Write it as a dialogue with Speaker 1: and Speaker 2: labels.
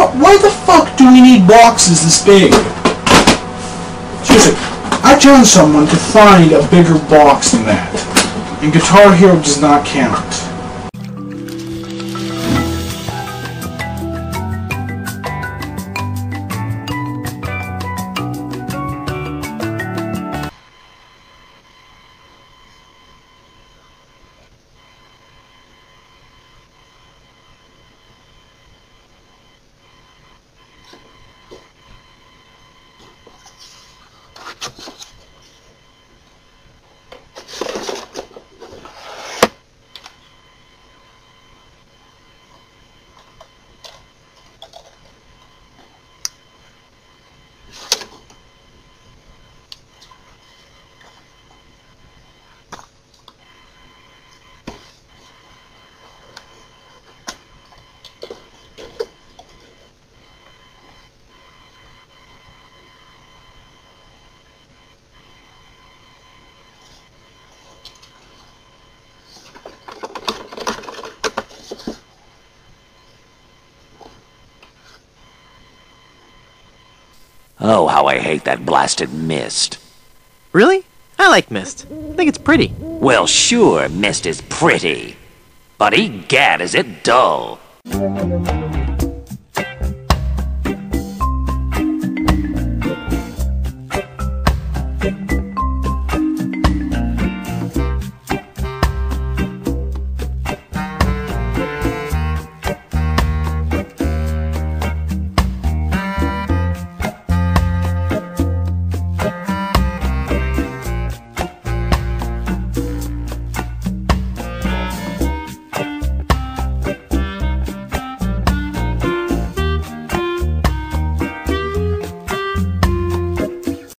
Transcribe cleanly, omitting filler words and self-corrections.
Speaker 1: Why the fuck do we need boxes this big? Seriously, I challenge someone to find a bigger box than that. And Guitar Hero does not count.
Speaker 2: Oh, how I hate that blasted mist.
Speaker 3: Really? I like mist. I think it's pretty.
Speaker 2: Well, sure, mist is pretty. But egad, is it dull.